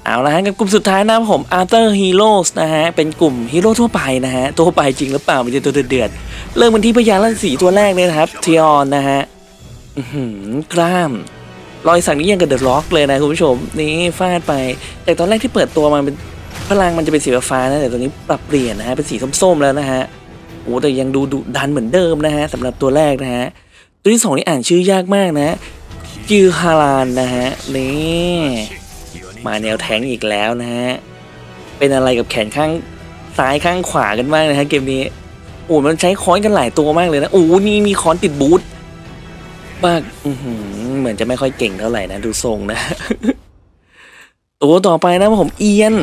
เอาละฮะกับกลุ่มสุดท้ายนะผม Other Heroes นะฮะเป็นกลุ่มฮีโร่ทั่วไปนะฮะทั่วไปจริงหรือเปล่ามันจะตัวเดือดเริ่มกันที่พญาราศีตัวแรกเลยนะครับเทียนนะฮะกล้ามรอยสักนี้ยังกับเดอะร็อกเลยนะคุณผู้ชมนี่ฟาดไปแต่ตอนแรกที่เปิดตัวมันเป็นพลังมันจะเป็นสีฟ้านะแต่ตัวนี้ปรับเปลี่ยนนะฮะเป็นสีส้มๆแล้วนะฮะโอ้แต่ยังดูดุดันเหมือนเดิมนะฮะสำหรับตัวแรกนะฮะตัวที่2นี่อ่านชื่อยากมากนะจิวฮารานนะฮะนี่มาแนวแทงอีกแล้วนะฮะเป็นอะไรกับแขนข้างซ้ายข้างขวากันบ้างนะฮะเกมนี้โอ้มันใช้ค้อนกันหลายตัวมากเลยนะโอ้นี่มีค้อนติดบูทมากเหมือนจะไม่ค่อยเก่งเท่าไหร่นะดูทรงนะตัวต่อไปนะผมเอียน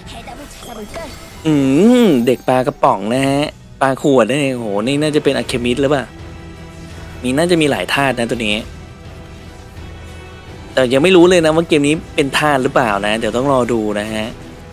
เด็กปลากระป๋องนะฮะปลาขวดนั่นเองโหนี่น่าจะเป็นอะเคมิสหรือเปล่าน่าจะมีหลายธาตุนะตัวนี้แต่ยังไม่รู้เลยนะว่าเกมนี้เป็นธาตุหรือเปล่านะเดี๋ยวต้องรอดูนะฮะ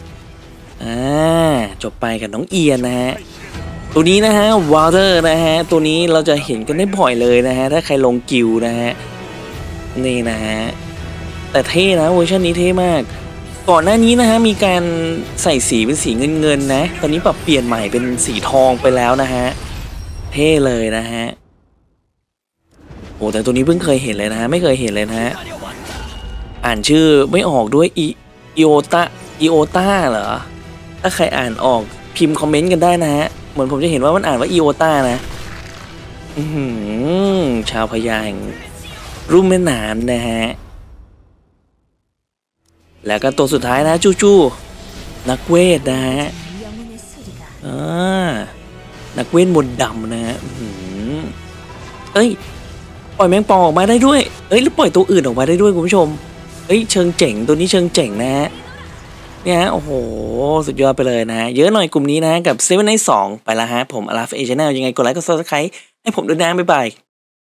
จบไปกับน้องเอียนนะฮะตัวนี้นะฮะวอเตอร์นะฮะตัวนี้เราจะเห็นกันได้บ่อยเลยนะฮะถ้าใครลงกิลนะฮะนี่นะฮะแต่เท่นะเวอร์ชันนี้เท่มากก่อนหน้านี้นะฮะมีการใส่สีเป็นสีเงินนะตอนนี้ปรับเปลี่ยนใหม่เป็นสีทองไปแล้วนะฮะเท่เลยนะฮะโอ้แต่ตัวนี้เพิ่งเคยเห็นเลยนะฮะไม่เคยเห็นเลยนะฮะอ่านชื่อไม่ออกด้วยอีโอต้าเหรอถ้าใครอ่านออกพิมพ์คอมเมนต์กันได้นะฮะเหมือนผมจะเห็นว่ามันอ่านว่าอีโอต้านะชาวพญาแห่งรุ่มแม่น้ำนะฮะแล้วก็ตัวสุดท้ายนะจูนักเวทนะฮะนักเวทมนต์ดำนะฮะเอ้ยปล่อยแมงปองออกมาได้ด้วยเอ้ยหรือปล่อยตัวอื่นออกมาได้ด้วยคุณผู้ชมเอ้ยเชิงเจ๋งตัวนี้เชิงเจ๋งนะฮะเนี่ยฮะโอ้โหสุดยอดไปเลยนะเยอะหน่อยกลุ่มนี้นะกับ7 ใน 2ไปละฮะผมอาราฟเอชแนลยังไงกดไลค์กด Subscribe ให้ผมด้วยนะบ๊ายบาย